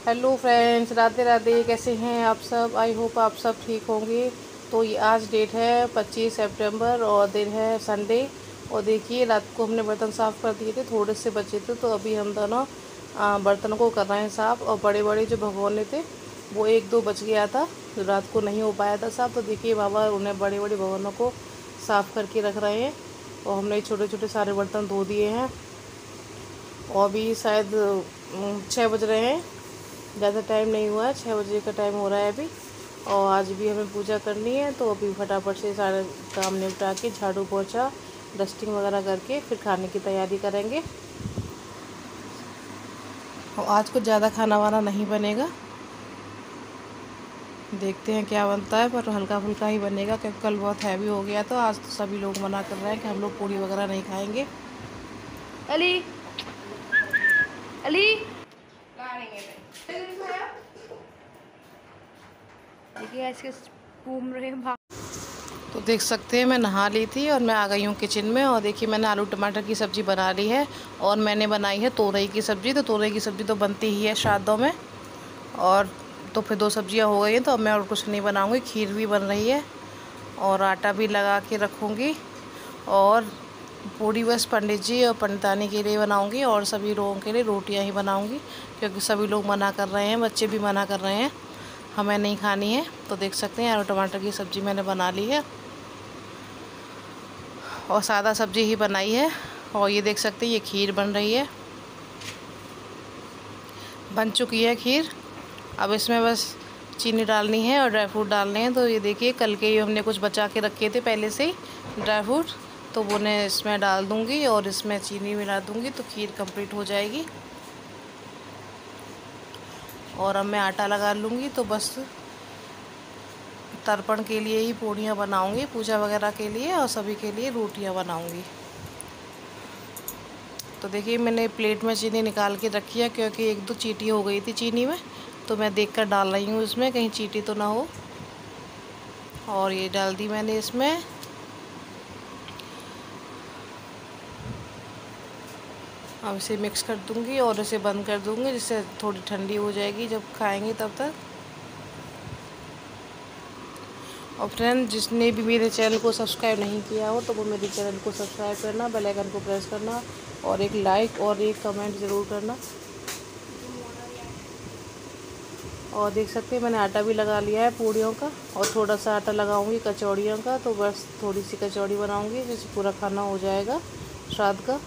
Hello friends, Radhe Radhe. कैसे हैं आप सब? आई होप आप सब ठीक होंगे। तो ये आज डेट है 25 सितंबर और दिन है संडे। और देखिए, रात को हमने बर्तन साफ़ कर दिए थे, थोड़े से बचे थे, तो अभी हम दोनों बर्तनों को कर रहे हैं साफ़। और बड़े बड़े जो भगोने थे वो एक दो बच गया था, जो रात को नहीं हो पाया था साफ़। तो देखिए बाबा उन्हें बड़े बड़े भगोनों को साफ़ करके रख रहे हैं और हमने छोटे छोटे सारे बर्तन धो दिए हैं। और अभी शायद 6 बज रहे हैं, ज़्यादा टाइम नहीं हुआ है, 6 बजे का टाइम हो रहा है अभी। और आज भी हमें पूजा करनी है, तो अभी फटाफट से सारे काम निपटा के झाड़ू पोछा डस्टिंग वगैरह करके फिर खाने की तैयारी करेंगे। और आज कुछ ज़्यादा खाना वाना नहीं बनेगा, देखते हैं क्या बनता है, पर हल्का फुल्का ही बनेगा क्योंकि कल बहुत हैवी हो गया। तो आज तो सभी लोग मना कर रहे हैं कि हम लोग पूड़ी वगैरह नहीं खाएंगे। अली अली देखिए ऐसे घूम रहे हैं भाग। तो देख सकते हैं मैं नहा ली थी और मैं आ गई हूँ किचन में। और देखिए मैंने आलू टमाटर की सब्ज़ी बना ली है और मैंने बनाई है तोरई की सब्ज़ी। तो तोरई की सब्ज़ी तो बनती ही है श्राद्धों में, और तो फिर 2 सब्जियाँ हो गई हैं, तो अब मैं और कुछ नहीं बनाऊँगी। खीर भी बन रही है और आटा भी लगा के रखूँगी। और पूड़ी बस पंडित जी और पंडितानी के लिए बनाऊँगी और सभी लोगों के लिए रोटियाँ ही बनाऊँगी, क्योंकि सभी लोग मना कर रहे हैं, बच्चे भी मना कर रहे हैं, हमें नहीं खानी है। तो देख सकते हैं आलू टमाटर की सब्ज़ी मैंने बना ली है और सादा सब्ज़ी ही बनाई है। और ये देख सकते हैं ये खीर बन रही है, बन चुकी है खीर। अब इसमें बस चीनी डालनी है और ड्राई फ्रूट डालने हैं। तो ये देखिए कल के ही हमने कुछ बचा के रखे थे पहले से ही ड्राई फ्रूट, तो वो मैं इसमें डाल दूँगी और इसमें चीनी मिला दूँगी, तो खीर कंप्लीट हो जाएगी। और अब मैं आटा लगा लूँगी, तो बस तर्पण के लिए ही पूड़ियाँ बनाऊँगी, पूजा वगैरह के लिए, और सभी के लिए रोटियाँ बनाऊँगी। तो देखिए मैंने प्लेट में चीनी निकाल के रखी है, क्योंकि 1-2 चींटी हो गई थी चीनी में, तो मैं देखकर डाल रही हूँ इसमें, कहीं चींटी तो ना हो। और ये डाल दी मैंने इसमें। अब इसे मिक्स कर दूँगी और इसे बंद कर दूँगी, जिससे थोड़ी ठंडी हो जाएगी जब खाएंगे तब तक। और फ्रेंड, जिसने भी मेरे चैनल को सब्सक्राइब नहीं किया हो तो वो मेरे चैनल को सब्सक्राइब करना, बेल आइकन को प्रेस करना और एक लाइक और एक कमेंट ज़रूर करना। और देख सकते हैं मैंने आटा भी लगा लिया है पूड़ियों का, और थोड़ा सा आटा लगाऊंगी कचौड़ियों का। तो बस थोड़ी सी कचौड़ी बनाऊंगी, जिससे पूरा खाना हो जाएगा श्राद्ध का।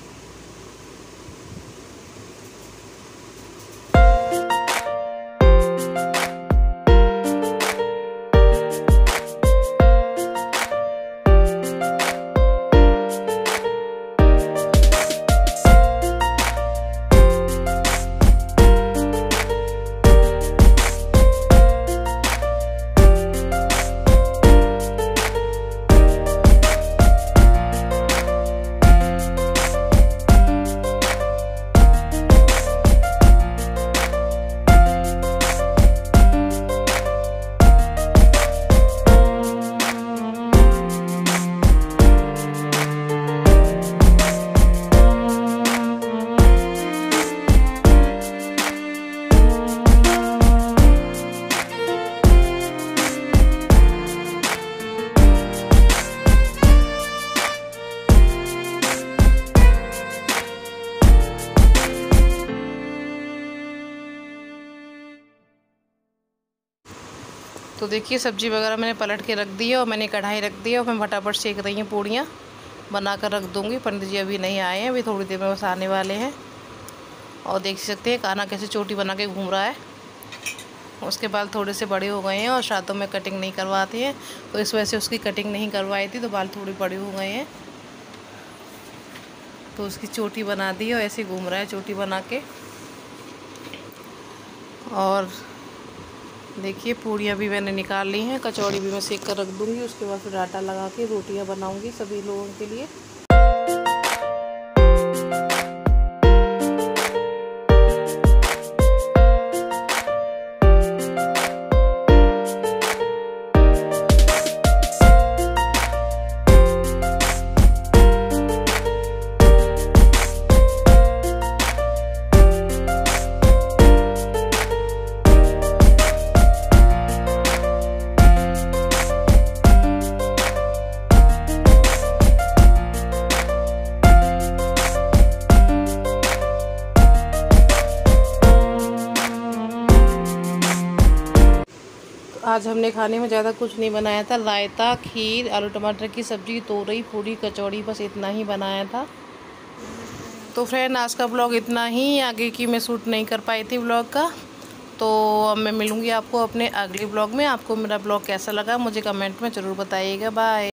तो देखिए सब्ज़ी वगैरह मैंने पलट के रख दी है और मैंने कढ़ाई रख दी है और मैं फटाफट सेक रही हूँ पूड़ियाँ बना कर रख दूँगी। पंडित जी अभी नहीं आए हैं, अभी थोड़ी देर में बस आने वाले हैं। और देख सकते हैं कान्हा कैसे चोटी बना के घूम रहा है। उसके बाल थोड़े से बड़े हो गए हैं और श्राद्धों में कटिंग नहीं करवाते हैं, तो इस वजह से उसकी कटिंग नहीं करवाई थी, तो बाल थोड़े बड़े हो गए हैं। तो उसकी चोटी बना दी और ऐसे घूम रहा है चोटी बना के। और देखिए पूड़ियाँ भी मैंने निकाल ली हैं, कचौड़ी भी मैं सेक कर रख दूँगी। उसके बाद फिर आटा लगा के रोटियाँ बनाऊँगी सभी लोगों के लिए। आज हमने खाने में ज़्यादा कुछ नहीं बनाया था, रायता, खीर, आलू टमाटर की सब्ज़ी, तोरई, पूरी, कचौड़ी, बस इतना ही बनाया था। तो फ्रेंड आज का ब्लॉग इतना ही, आगे की मैं शूट नहीं कर पाई थी ब्लॉग का। तो अब मैं मिलूँगी आपको अपने अगले ब्लॉग में। आपको मेरा ब्लॉग कैसा लगा मुझे कमेंट में ज़रूर बताइएगा। बाय।